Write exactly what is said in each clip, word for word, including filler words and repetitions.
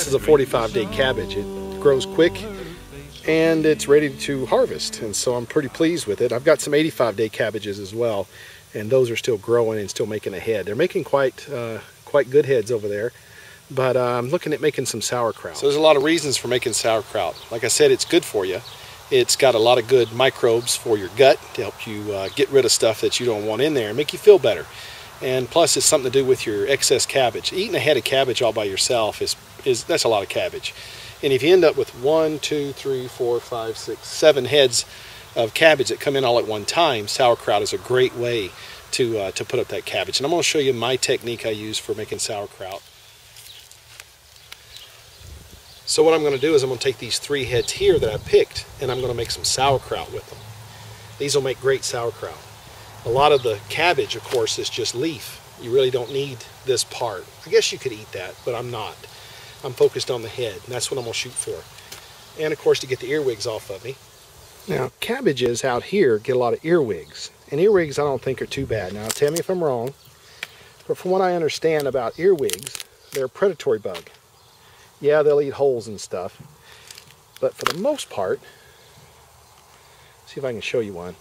This is a forty-five day cabbage. It grows quick and it's ready to harvest, and so I'm pretty pleased with it. I've got some eighty-five day cabbages as well, and those are still growing and still making a head. They're making quite uh, quite good heads over there, but uh, I'm looking at making some sauerkraut. So there's a lot of reasons for making sauerkraut. Like I said, it's good for you. It's got a lot of good microbes for your gut to help you uh, get rid of stuff that you don't want in there and make you feel better. And plus, it's something to do with your excess cabbage. Eating a head of cabbage all by yourself is, is that's a lot of cabbage. And if you end up with one, two, three, four, five, six, seven heads of cabbage that come in all at one time, sauerkraut is a great way to, uh, to put up that cabbage. And I'm going to show you my technique I use for making sauerkraut. So what I'm going to do is I'm going to take these three heads here that I picked, and I'm going to make some sauerkraut with them. These will make great sauerkraut. A lot of the cabbage, of course, is just leaf. You really don't need this part. I guess you could eat that, but I'm not. I'm focused on the head, and that's what I'm going to shoot for. And, of course, to get the earwigs off of me. Now, cabbages out here get a lot of earwigs. And earwigs I don't think are too bad. Now, tell me if I'm wrong. But from what I understand about earwigs, they're a predatory bug. Yeah, they'll eat holes and stuff. But for the most part, see if I can show you one.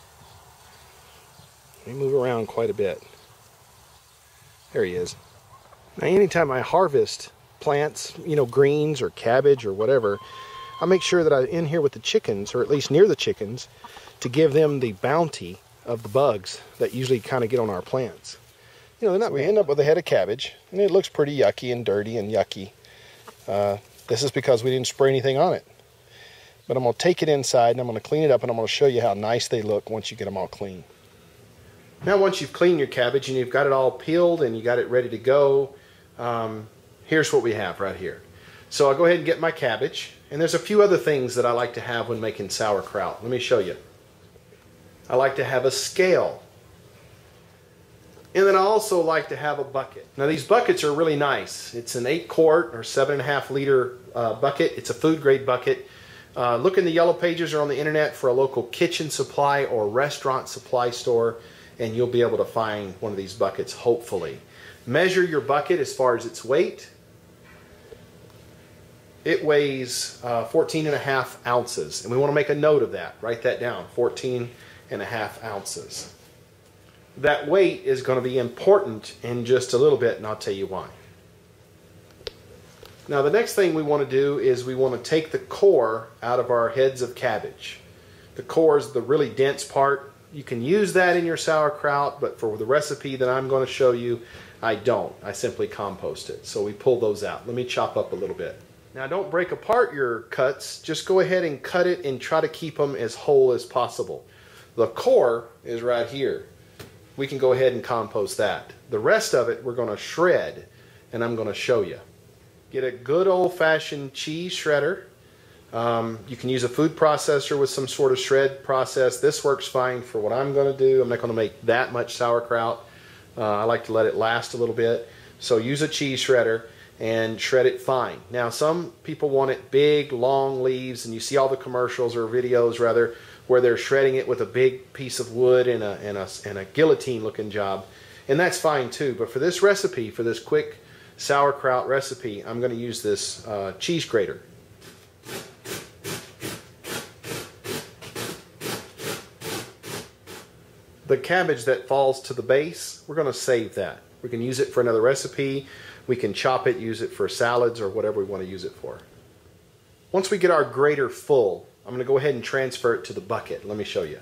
Let me move around quite a bit. There he is. Now, anytime I harvest plants, you know, greens or cabbage or whatever, I make sure that I'm in here with the chickens, or at least near the chickens, to give them the bounty of the bugs that usually kind of get on our plants. You know, they're not, we end up with a head of cabbage, and it looks pretty yucky and dirty and yucky. Uh, this is because we didn't spray anything on it. But I'm going to take it inside, and I'm going to clean it up, and I'm going to show you how nice they look once you get them all clean. Now, once you've cleaned your cabbage and you've got it all peeled and you got it ready to go, um, here's what we have right here. So I'll go ahead and get my cabbage, and there's a few other things that I like to have when making sauerkraut. Let me show you. I like to have a scale, and then I also like to have a bucket. Now, these buckets are really nice. It's an eight quart or seven and a half liter uh, bucket. It's a food grade bucket. Uh, look in the yellow pages or on the internet for a local kitchen supply or restaurant supply store, and you'll be able to find one of these buckets, hopefully. Measure your bucket as far as its weight. It weighs uh, fourteen and a half ounces, and we want to make a note of that. Write that down, fourteen and a half ounces. That weight is going to be important in just a little bit, and I'll tell you why. Now, the next thing we want to do is we want to take the core out of our heads of cabbage. The core is the really dense part. You can use that in your sauerkraut, but for the recipe that I'm going to show you, I don't. I simply compost it. So we pull those out. Let me chop up a little bit. Now, don't break apart your cuts. Just go ahead and cut it and try to keep them as whole as possible. The core is right here. We can go ahead and compost that. The rest of it we're going to shred, and I'm going to show you. Get a good old-fashioned cheese shredder. Um, you can use a food processor with some sort of shred process. This works fine for what I'm going to do. I'm not going to make that much sauerkraut. Uh, I like to let it last a little bit. So use a cheese shredder and shred it fine. Now, some people want it big, long leaves, and you see all the commercials or videos rather where they're shredding it with a big piece of wood and a, and a, and a guillotine looking job. And that's fine too. But for this recipe, for this quick sauerkraut recipe, I'm going to use this uh, cheese grater. The cabbage that falls to the base, we're going to save that. We can use it for another recipe. We can chop it, use it for salads or whatever we want to use it for. Once we get our grater full, I'm going to go ahead and transfer it to the bucket. Let me show you.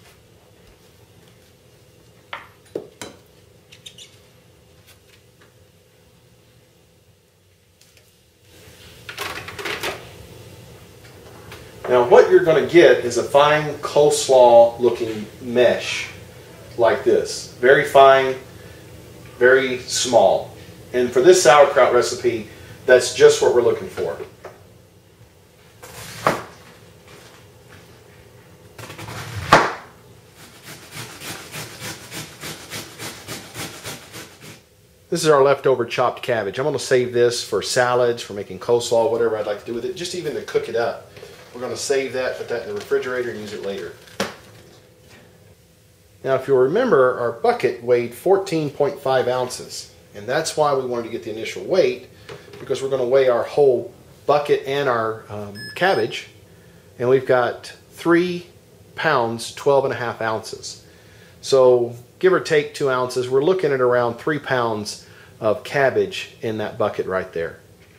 Now, what you're going to get is a fine coleslaw looking mesh like this. Very fine, very small. And for this sauerkraut recipe, that's just what we're looking for. This is our leftover chopped cabbage. I'm going to save this for salads, for making coleslaw, whatever I'd like to do with it, just even to cook it up. We're going to save that, put that in the refrigerator, and use it later. Now, if you'll remember, our bucket weighed fourteen point five ounces, and that's why we wanted to get the initial weight, because we're going to weigh our whole bucket and our um, cabbage, and we've got three pounds, twelve and a half ounces. So give or take two ounces, we're looking at around three pounds of cabbage in that bucket right there.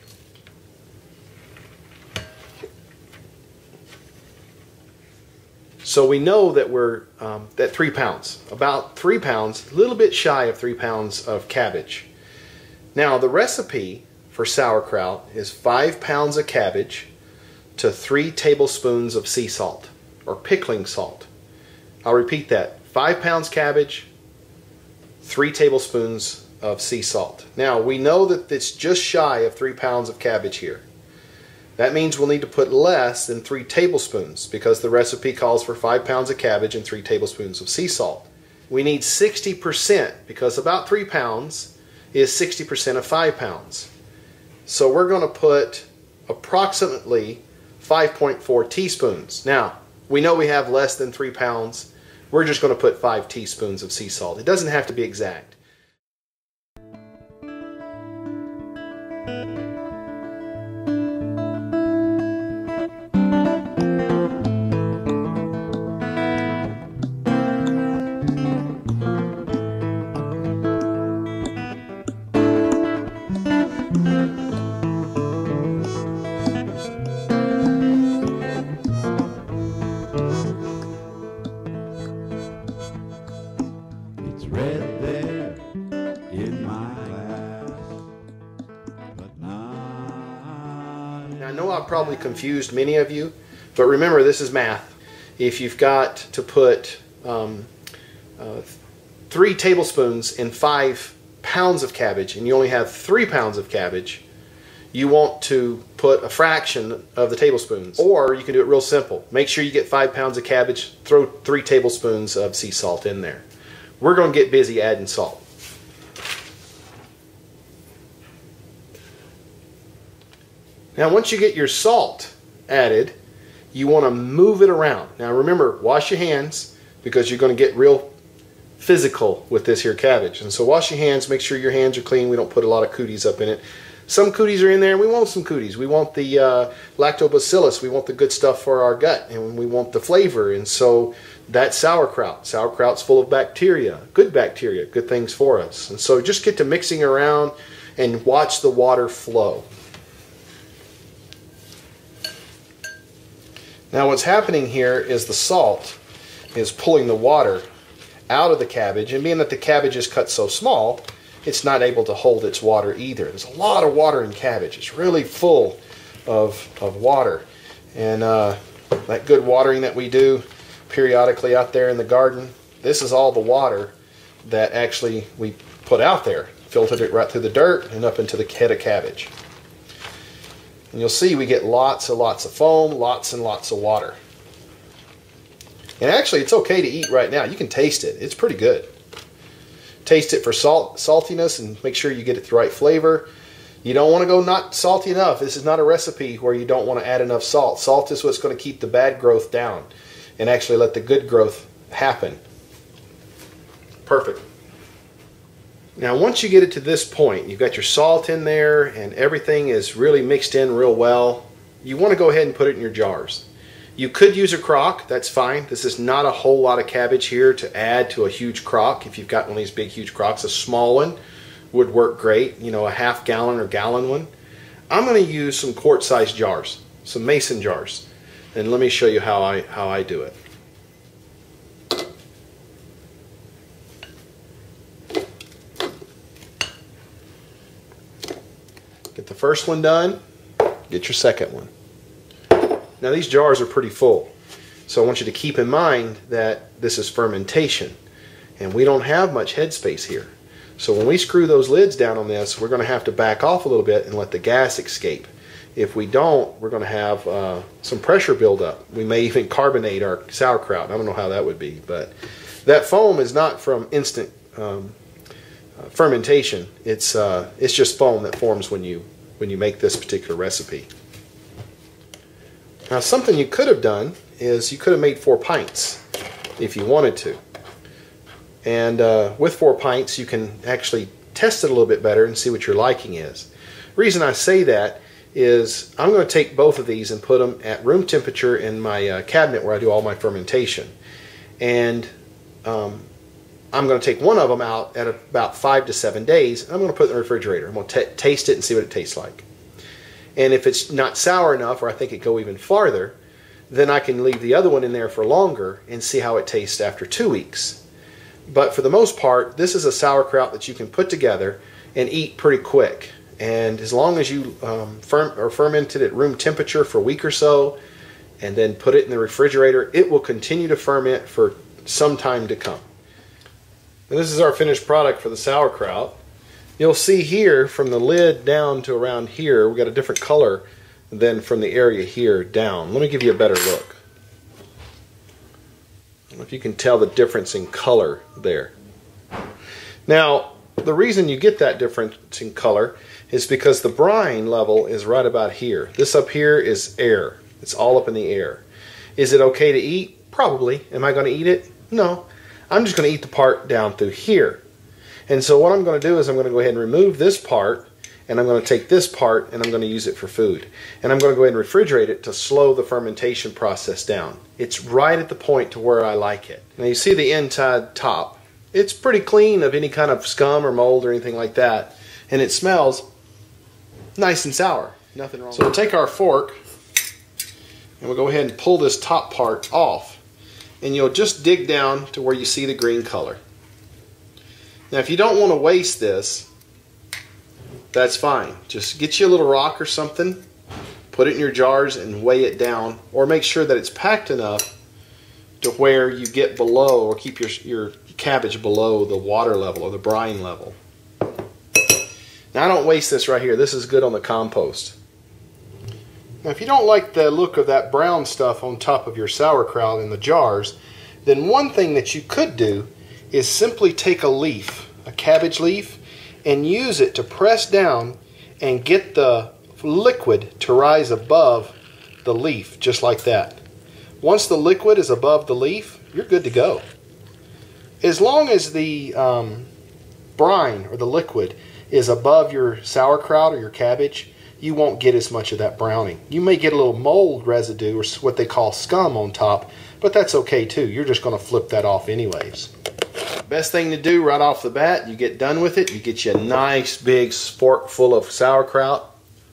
So we know that we're um, at three pounds, about three pounds, a little bit shy of three pounds of cabbage. Now the recipe for sauerkraut is five pounds of cabbage to three tablespoons of sea salt or pickling salt. I'll repeat that: five pounds cabbage, three tablespoons of sea salt. Now we know that it's just shy of three pounds of cabbage here. That means we'll need to put less than three tablespoons because the recipe calls for five pounds of cabbage and three tablespoons of sea salt. We need sixty percent because about three pounds is sixty percent of five pounds. So we're going to put approximately five point four teaspoons. Now, we know we have less than three pounds. We're just going to put five teaspoons of sea salt. It doesn't have to be exact. Now, I know I've probably confused many of you, but remember, this is math. If you've got to put um, uh, three tablespoons in five pounds of cabbage and you only have three pounds of cabbage, you want to put a fraction of the tablespoons. Or you can do it real simple. Make sure you get five pounds of cabbage, throw three tablespoons of sea salt in there. We're going to get busy adding salt. Now once you get your salt added, you want to move it around. Now remember, wash your hands because you're going to get real physical with this here cabbage. And so wash your hands, make sure your hands are clean. We don't put a lot of cooties up in it. Some cooties are in there, and we want some cooties. We want the uh, lactobacillus. We want the good stuff for our gut, and we want the flavor. And so that's sauerkraut. Sauerkraut's full of bacteria, good bacteria, good things for us. And so just get to mixing around and watch the water flow. Now what's happening here is the salt is pulling the water out of the cabbage, and being that the cabbage is cut so small, it's not able to hold its water either. There's a lot of water in cabbage. It's really full of, of water. And uh, that good watering that we do periodically out there in the garden, this is all the water that actually we put out there. Filtered it right through the dirt and up into the head of cabbage. And you'll see we get lots and lots of foam, lots and lots of water. And actually it's okay to eat right now. You can taste it. It's pretty good. Taste it for salt, saltiness, and make sure you get it the right flavor. You don't want to go not salty enough. This is not a recipe where you don't want to add enough salt. Salt is what's going to keep the bad growth down and actually let the good growth happen. Perfect. Now once you get it to this point, you've got your salt in there and everything is really mixed in real well, you want to go ahead and put it in your jars. You could use a crock, that's fine. This is not a whole lot of cabbage here to add to a huge crock. If you've got one of these big huge crocks, a small one would work great, you know, a half gallon or gallon one. I'm going to use some quart-sized jars, some mason jars, and let me show you how I, how I do it. Get the first one done, get your second one. Now these jars are pretty full, so I want you to keep in mind that this is fermentation and we don't have much headspace here. So when we screw those lids down on this, we're going to have to back off a little bit and let the gas escape. If we don't, we're going to have uh, some pressure build up. We may even carbonate our sauerkraut. I don't know how that would be, but that foam is not from instant um, uh, fermentation. It's uh, it's just foam that forms when you when you make this particular recipe. Now something you could have done is you could have made four pints if you wanted to. And uh, with four pints you can actually test it a little bit better and see what your liking is. Reason I say that is I'm going to take both of these and put them at room temperature in my uh, cabinet where I do all my fermentation. And um, I'm going to take one of them out at about five to seven days. And I'm going to put it in the refrigerator. I'm going to taste it and see what it tastes like. And if it's not sour enough, or I think it go even farther, then I can leave the other one in there for longer and see how it tastes after two weeks. But for the most part, this is a sauerkraut that you can put together and eat pretty quick. And as long as you um, ferm or fermented at room temperature for a week or so, and then put it in the refrigerator, it will continue to ferment for some time to come. And this is our finished product for the sauerkraut. You'll see here from the lid down to around here, we got a different color than from the area here down. Let me give you a better look. I don't know if you can tell the difference in color there. Now, the reason you get that difference in color is because the brine level is right about here. This up here is air. It's all up in the air. Is it okay to eat? Probably. Am I going to eat it? No. I'm just going to eat the part down through here. And so what I'm going to do is I'm going to go ahead and remove this part, and I'm going to take this part and I'm going to use it for food. And I'm going to go ahead and refrigerate it to slow the fermentation process down. It's right at the point to where I like it. Now you see the inside top. It's pretty clean of any kind of scum or mold or anything like that. And it smells nice and sour. Nothing wrong. So we'll take our fork and we'll go ahead and pull this top part off. And you'll just dig down to where you see the green color. Now if you don't want to waste this, that's fine. Just get you a little rock or something, put it in your jars and weigh it down, or make sure that it's packed enough to where you get below, or keep your, your cabbage below the water level or the brine level. Now I don't waste this right here. This is good on the compost. Now if you don't like the look of that brown stuff on top of your sauerkraut in the jars, then one thing that you could do is simply take a leaf, a cabbage leaf, and use it to press down and get the liquid to rise above the leaf, just like that. Once the liquid is above the leaf, you're good to go. As long as the um, brine or the liquid is above your sauerkraut or your cabbage, you won't get as much of that browning. You may get a little mold residue or what they call scum on top, but that's okay too. You're just going to flip that off anyways. Best thing to do right off the bat, you get done with it, you get you a nice big fork full of sauerkraut.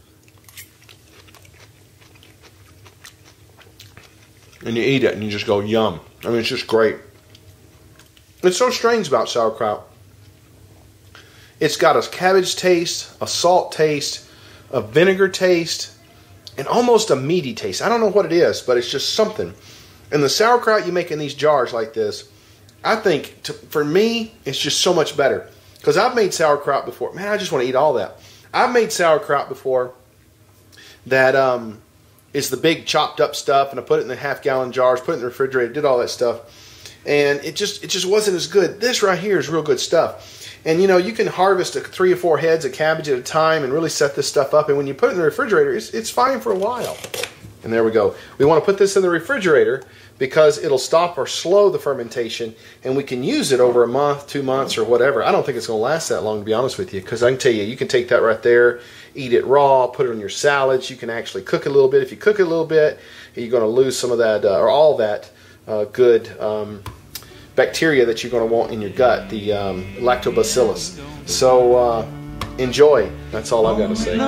And you eat it and you just go yum. I mean, it's just great. It's so strange about sauerkraut. It's got a cabbage taste, a salt taste, a vinegar taste, and almost a meaty taste. I don't know what it is, but it's just something. And the sauerkraut you make in these jars like this, I think, to, for me, it's just so much better. Because I've made sauerkraut before. Man, I just want to eat all that. I've made sauerkraut before that um, is the big chopped up stuff, and I put it in the half gallon jars, put it in the refrigerator, did all that stuff. And it just it just wasn't as good. This right here is real good stuff. And you know, you can harvest a, three or four heads of cabbage at a time and really set this stuff up. And when you put it in the refrigerator, it's, it's fine for a while. And there we go. We want to put this in the refrigerator because it'll stop or slow the fermentation, and we can use it over a month, two months, or whatever. I don't think it's going to last that long, to be honest with you, because I can tell you, you can take that right there, eat it raw, put it on your salads. You can actually cook it a little bit. If you cook it a little bit, you're going to lose some of that, uh, or all that uh, good um, bacteria that you're going to want in your gut, the um, lactobacillus. So uh, enjoy. That's all I've got to say.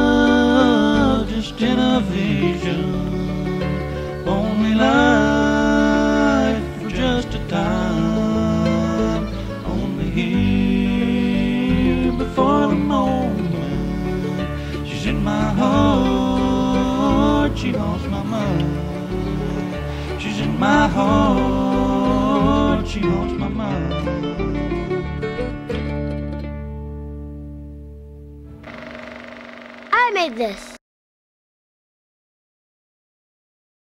Only life for just a time. Only here before the moment. She's in my heart. She haunts my mind. She's in my heart. She haunts my mind. I made this.